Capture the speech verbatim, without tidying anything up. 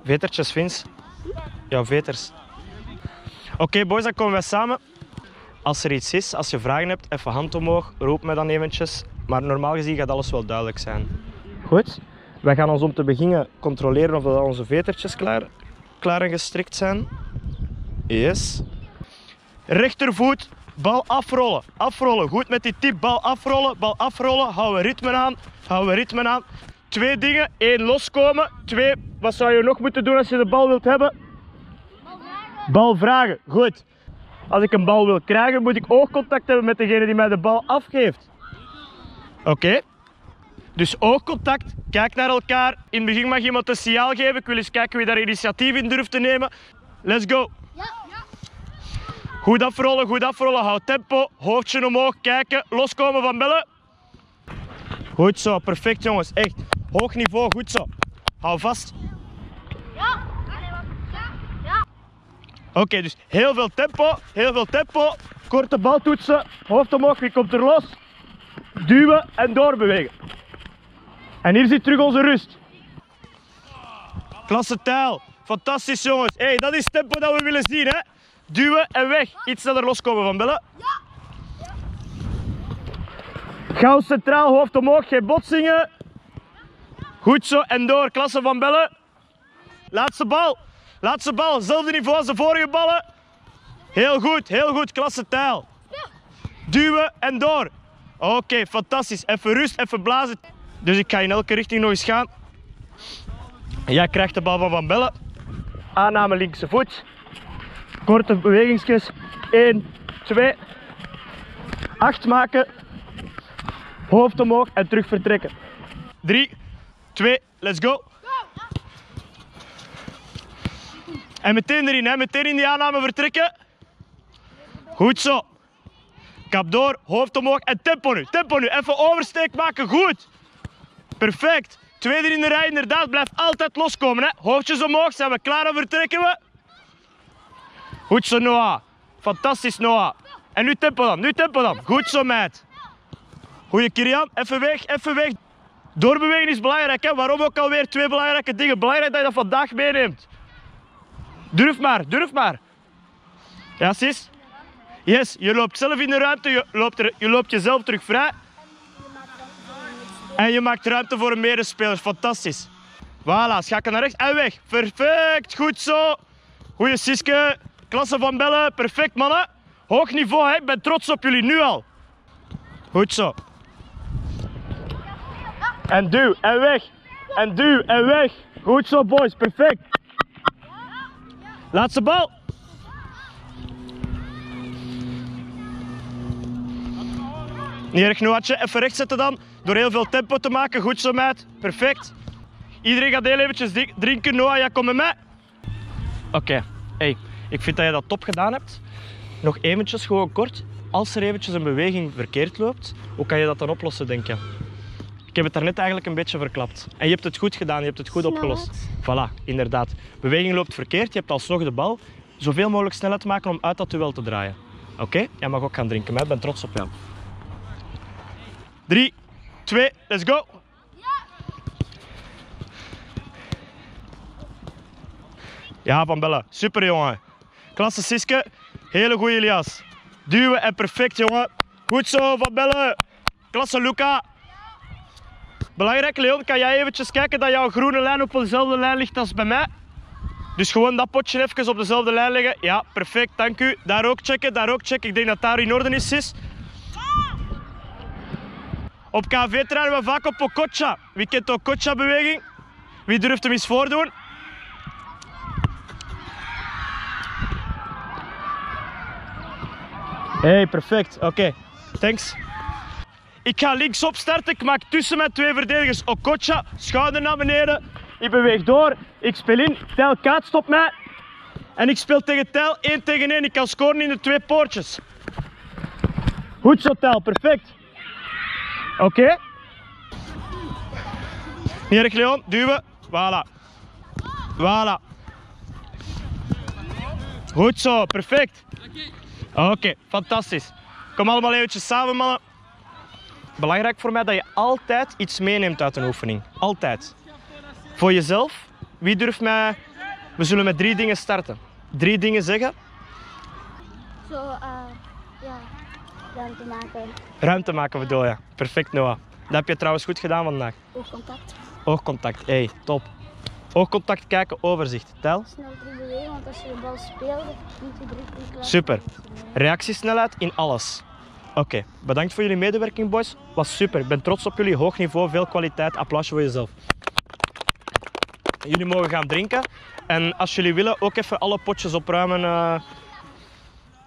Vetertjes, Vins. Jouw veters. Oké, okay, boys, dan komen wij samen. Als er iets is, als je vragen hebt, even hand omhoog. Roep me dan eventjes. Maar normaal gezien gaat alles wel duidelijk zijn. Goed. Wij gaan ons om te beginnen controleren of dat onze vetertjes klaar, klaar en gestrikt zijn. Yes. Rechtervoet, bal afrollen. Afrollen. Goed met die tip. Bal afrollen, bal afrollen. Houden ritme aan. Houden ritme aan. Twee dingen. Eén, loskomen. Twee, wat zou je nog moeten doen als je de bal wilt hebben? Bal vragen. Bal vragen. Goed. Als ik een bal wil krijgen, moet ik oogcontact hebben met degene die mij de bal afgeeft. Oké. Okay. Dus oogcontact. Kijk naar elkaar. In het begin mag iemand een signaal geven. Ik wil eens kijken wie daar initiatief in durft te nemen. Let's go. Ja, ja. Goed afrollen, goed afrollen. Houd tempo. Hoofdje omhoog. Kijken. Loskomen van bellen. Goed zo. Perfect, jongens. Echt. Hoog niveau. Goed zo. Hou vast. Ja. Ja. Ja. Oké, okay, dus heel veel tempo. Heel veel tempo. Korte bal toetsen. Hoofd omhoog. Wie komt er los? Duwen en doorbewegen. En hier zit terug onze rust. Klasse Tijl. Fantastisch, jongens. Hey, dat is het tempo dat we willen zien, hè? Duwen en weg. Iets sneller loskomen van bellen. Ja. Gauw centraal, hoofd omhoog, geen botsingen. Goed zo, en door. Klasse van bellen. Laatste bal. Laatste bal. Hetzelfde niveau als de vorige ballen. Heel goed, heel goed. Klasse Tijl. Duwen en door. Oké, okay, fantastisch. Even rust, even blazen. Dus ik ga in elke richting nog eens gaan. Jij krijgt de bal van Van Bellen. Aanname linkse voet. Korte bewegingsjes. één, twee. acht maken. Hoofd omhoog en terug vertrekken. drie, twee, let's go. En meteen erin, hè? Meteen in die aanname vertrekken. Goed zo. Kap door, hoofd omhoog en tempo nu. Tempo nu. Even oversteek maken. Goed. Perfect. Tweede in de rij, inderdaad. Blijf altijd loskomen. Hè? Hoofdjes omhoog. Zijn we klaar en vertrekken we? Goed zo, Noah. Fantastisch, Noah. En nu tempo dan. Nu tempo dan. Goed zo, meid. Goeie, Kirian. Even weg, even weg. Doorbewegen is belangrijk. Hè? Waarom ook alweer twee belangrijke dingen. Belangrijk dat je dat vandaag meeneemt. Durf maar, durf maar. Ja, sis? Yes, je loopt zelf in de ruimte. Je loopt, er, je loopt jezelf terug vrij. En je maakt ruimte voor een medespeler. Fantastisch. Voilà, schakel naar rechts en weg. Perfect, goed zo. Goeie Siske. Klasse van Bellen. Perfect, mannen. Hoog niveau, hè. Ik ben trots op jullie, nu al. Goed zo. En duw, en weg. En duw, en weg. Goed zo, boys. Perfect. Laatste bal. Niet erg, Noatje. Even recht zetten dan. Door heel veel tempo te maken. Goed zo, meid. Perfect. Iedereen gaat heel eventjes drinken. Noah, jij komt met mij. Oké. Okay. Hey, ik vind dat je dat top gedaan hebt. Nog eventjes, gewoon kort. Als er eventjes een beweging verkeerd loopt, hoe kan je dat dan oplossen, denk je? Ik heb het daarnet eigenlijk een beetje verklapt. En je hebt het goed gedaan, je hebt het goed opgelost. Voilà, inderdaad. Beweging loopt verkeerd, je hebt alsnog de bal. Zoveel mogelijk snelheid maken om uit dat duel te draaien. Oké? Okay? Jij mag ook gaan drinken, maar ik ben trots op jou. drie, twee, let's go! Ja, Van Bellen. Super, jongen. Klasse, Siske. Hele goeie, Elias. Duwen en perfect, jongen. Goed zo, Van Bellen. Klasse, Luca. Belangrijk, Leon, kan jij eventjes kijken dat jouw groene lijn op dezelfde lijn ligt als bij mij? Dus gewoon dat potje even op dezelfde lijn leggen. Ja, perfect, dank u. Daar ook checken, daar ook checken. Ik denk dat daar in orde is, sis. Op K V trainen we vaak op Okocha. Wie kent de Okocha-beweging? Wie durft hem eens voordoen? Hey, perfect. Oké, okay. Thanks. Ik ga linksop starten. Ik maak tussen mijn twee verdedigers Okocha. Schouder naar beneden. Ik beweeg door. Ik speel in. Tijl kaatst op mij. En ik speel tegen Tijl één tegen één. Ik kan scoren in de twee poortjes. Goed zo, Tijl. Perfect. Oké. Okay. Niet erg, Leon. Duwen. Voilà. Voilà. Goed zo. Perfect. Oké, okay, fantastisch. Kom allemaal eventjes samen, mannen. Belangrijk voor mij dat je altijd iets meeneemt uit een oefening. Altijd. Voor jezelf. Wie durft mij We zullen met drie dingen starten. Drie dingen zeggen. Zo, eh, ja, ruimte maken. Ruimte maken bedoel je. Perfect, Noah. Dat heb je trouwens goed gedaan vandaag. Oogcontact. Oogcontact, hey, top. Oogcontact, kijken, overzicht. Tel. Snel terug bewegen, want als je de bal speelt, moet je drie keer klaar. Super. Reactiesnelheid in alles. Oké, okay. Bedankt voor jullie medewerking, boys. Was super. Ik ben trots op jullie. Hoog niveau, veel kwaliteit. Applausje voor jezelf. Jullie mogen gaan drinken. En als jullie willen, ook even alle potjes opruimen. Uh,